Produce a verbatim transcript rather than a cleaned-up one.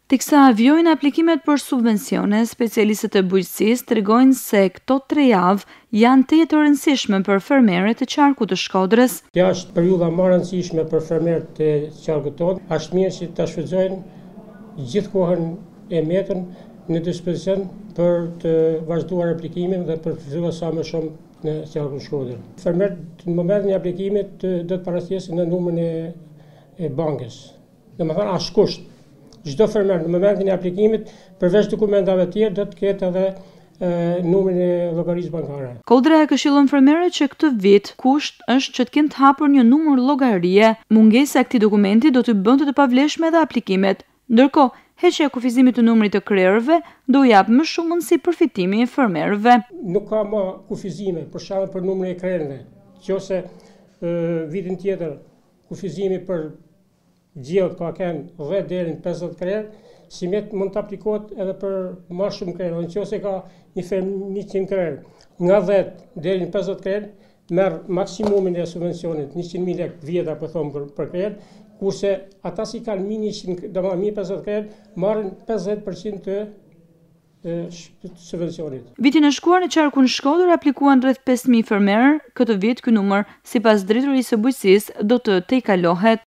Teksa vjojnë aplikimet për subvencione, specialistët e bujqësisë tregojnë se këto tre javë janë të jetë rëndësishme për fermerët e qarkut të Shkodrës. Kjo është periudha më e rëndësishme për fermerët e qarkut tonë. Është mirë që ta shfrytëzojnë gjithë kohën e metën në dispozicion për të vazhduar aplikimin dhe për të filluar sa më shumë në qarkun e Shkodrës. Fermerët në momentin e aplikimit do të paraqesin në numrin e, e bankës. Domethënë as kusht. Çdo fermer në momentin e aplikimit, përveç dokumentave të tjerë, do të ketë edhe e, numrin e llogarisë bankare. Kodra e këshillon fermerët që këtë vit kusht është që të kenë të hapur një numër llogarie. Mungesa e këtij dokumenti do të bënte të pavlefshme edhe aplikimet. Ndërkohë, heqja e kufizimit të numrit të krerëve do jap më shumë mundësi përfitimi e fermerëve. Nuk ka më kufizime, për shembull për numrin e krerëve. Nëse vitin tjetër kufizimi për gjellë ka kënë dhjetë deri në pesëdhjetë krerë, si met mund të aplikohet edhe për më shumë krerë. Nëse ka një fermë njëqind krerë, nga dhjetë deri në pesëdhjetë krerë, merr maksimumin e subvencionit njëqind mijë lekë vjetra po them për, për krerë, kurse ata si kanë mijë njëqind, domethënë mijë e pesëdhjetë krerë, marrin pesëdhjetë përqind të subvencionit. Vitin e shkuar në qarkun Shkodër aplikuan rreth pesë mijë fermerë. Këtë vit ky numër, sipas drejtorisë së bujqësisë, do të tejkalohet.